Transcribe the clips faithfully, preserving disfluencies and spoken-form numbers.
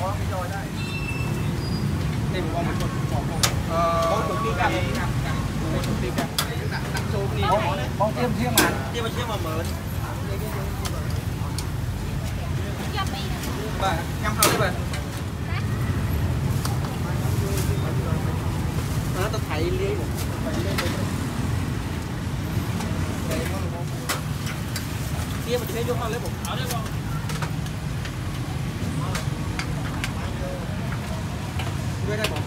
cái rồi đây thì một con một con ờ con tụi kia cả con tụi kia cả đặt đặt số đi con tiêm tiêm mà tiêm mà tiêm mà mở bà nhâm thôi đấy bà nó tao thấy lấy một tiêm mà tiêm vô không lấy một ở đây không đây đây bỏ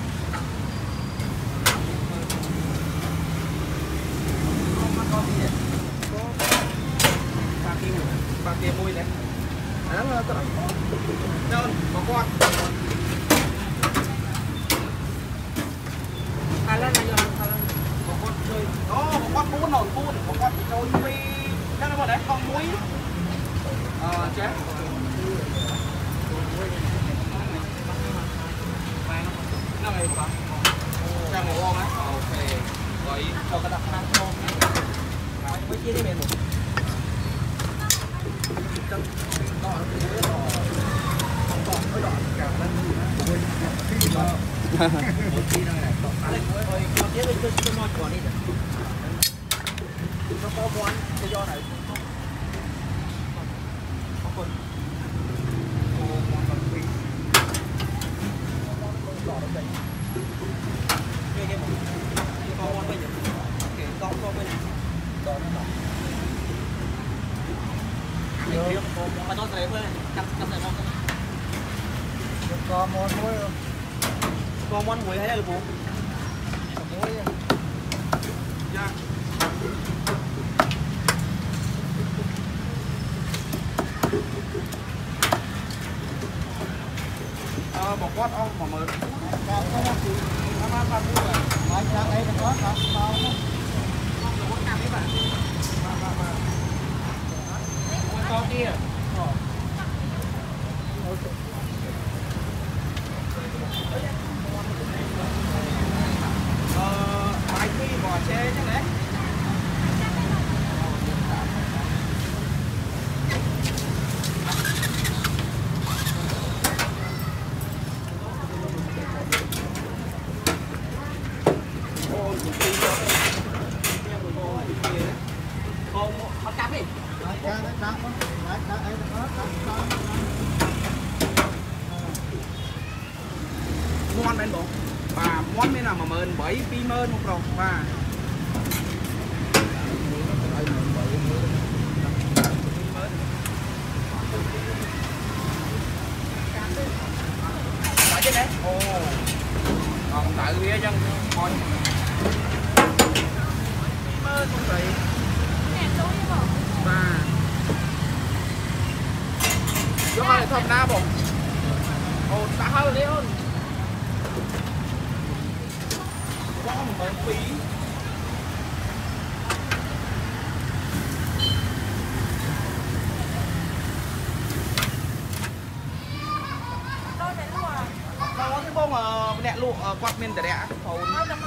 ba kia ba kia môi đấy đó là tao đâu có con à lên này rồi có con chơi đó có con bún nổi bún có con chơi mi đó là đấy con muối ờ chết nó này không ra một con á ok rồi cho cái đặt ăn không mới chia đi mềm một chân đỏ nó cũng đỏ đỏ mới đỏ cả lên rồi khi mà một khi này rồi rồi con tiếp với cái món còn đi nó có món cái do này có con món còn phi đỏ nó đây cái cái một con món bây giờ cái con con bên đỏ nó đỏ mà nó thấy với cắt cắt lại con con món muối con món muối hay là bố muối dạ ờ bỏ quát ông mà mở con có món gì nó mang vào mua rồi nói ra đây là có sao sao không là món nào đấy bạn mà mà mà con kia ờ bài thi bỏ xe chứ đấy món bên bộ và món bên nào mà mơn bảy pi mơn một rồi và phải chứ đấy ồ còn tại bia chân coi mơn không vậy và vô hai thơm na bộ ồ đã hơn đi hơn có một cái phí đâu cái bông mà nẹt lụa quạt miền để đẻ hầu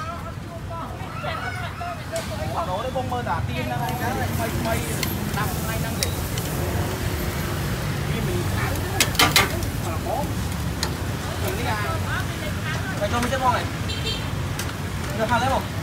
nó đấy bông mơ đã tiên này cái này mây mây năm nay năm để đi mình khá mà có mình đi à phải cho mình cái bông này được hai lấy một